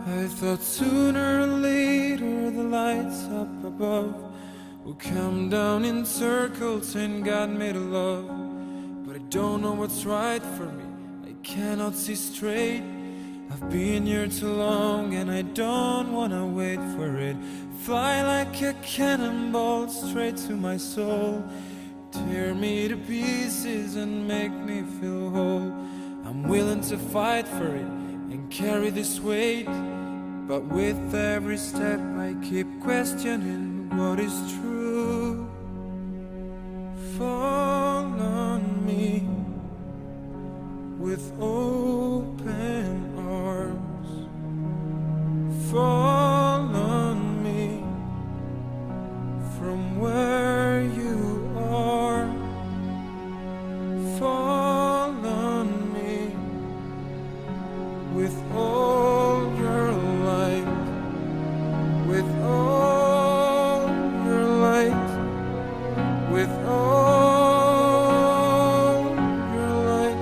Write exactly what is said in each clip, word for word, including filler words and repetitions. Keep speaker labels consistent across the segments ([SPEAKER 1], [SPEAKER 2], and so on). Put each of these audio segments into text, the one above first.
[SPEAKER 1] I thought sooner or later the lights up above will come down in circles and God made a love. But I don't know what's right for me, I cannot see straight. I've been here too long and I don't wanna wait for it. Fly like a cannonball straight to my soul. Tear me to pieces and make me feel whole. I'm willing to fight for it and carry this weight. But with every step I keep questioning what is true. Fall on me with open arms. Fall on me from where you are. Fall on me with all your light, with all your light, with all your light.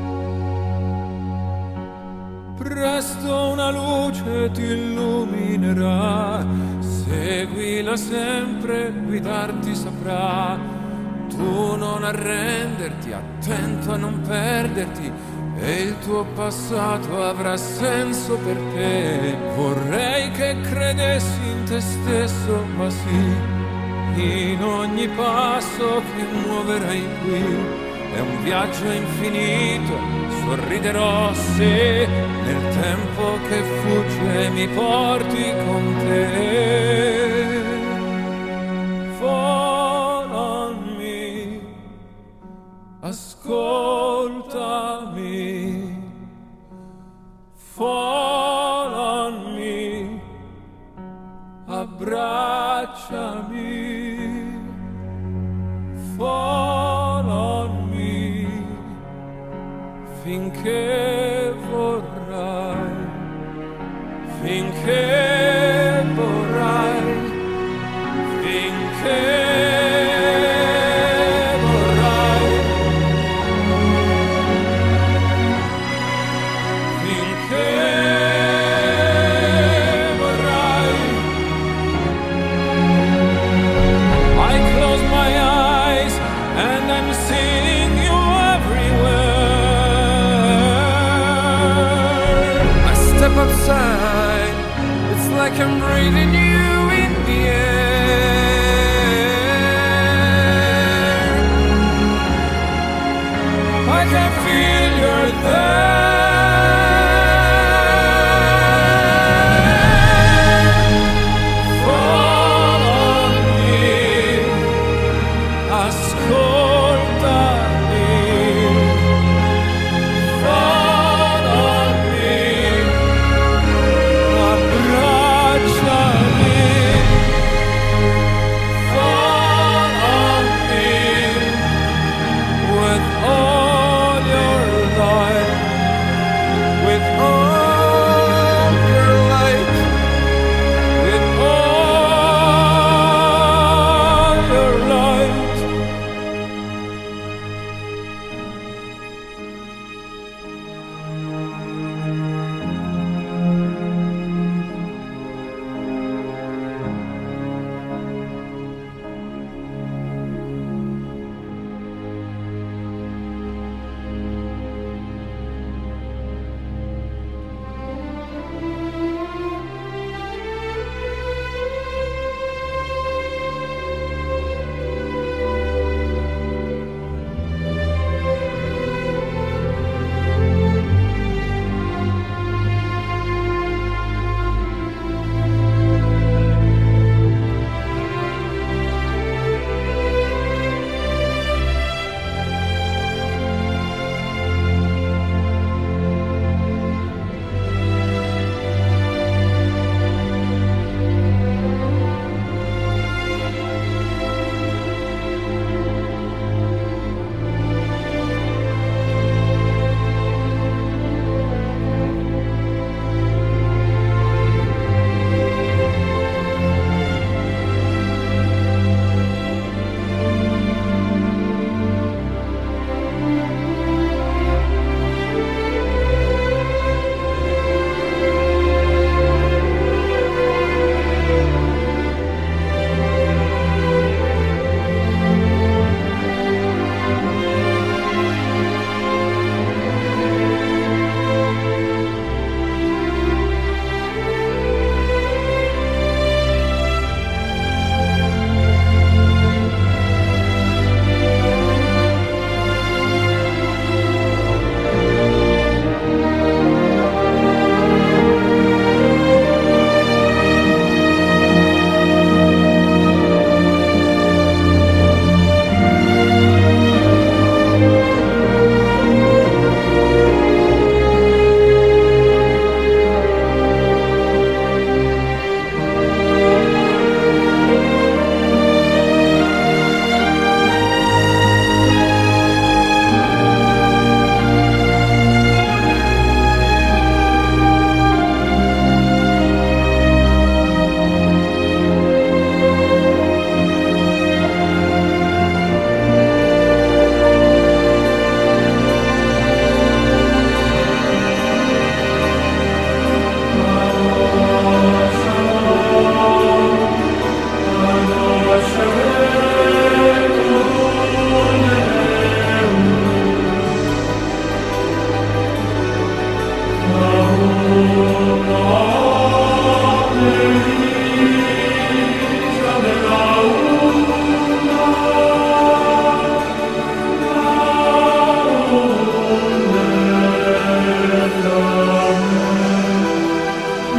[SPEAKER 1] Presto una luce ti illuminerà, seguila sempre, guidarti saprà. Tu non arrenderti, attento a non perderti, e il tuo passato avrà senso per te. Vorrei che credessi in te stesso, ma sì, in ogni passo che muoverai qui è un viaggio infinito. Sorriderò se nel tempo che fugge mi porti con te. Fall on me, ascoltami. Fall on me, abbracciami. Fall on me, finché vorrai, finché vorrai, finché vorrai, finché vorrai. I close my eyes and I'm seeing you everywhere. I step outside, it's like I'm breathing you in the air. I can feel you're there. Fall on me, ascoltami. Fall on me, abbracciami. Fall on me with all your light,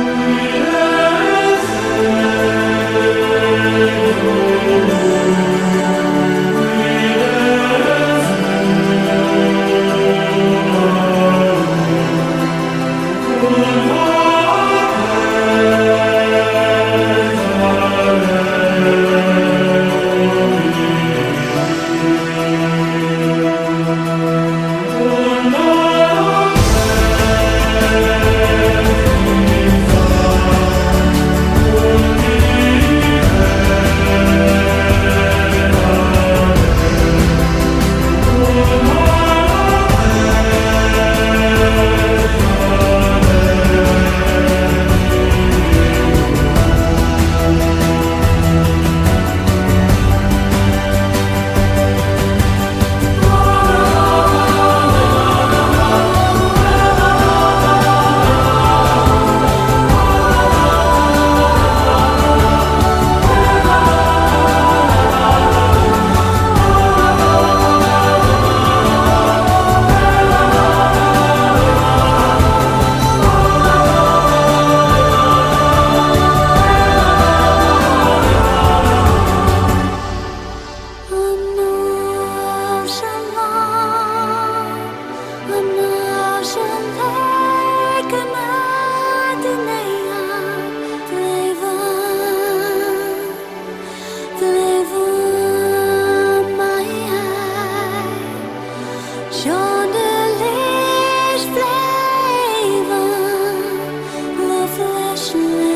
[SPEAKER 2] Chandeliers flavor, the flesh.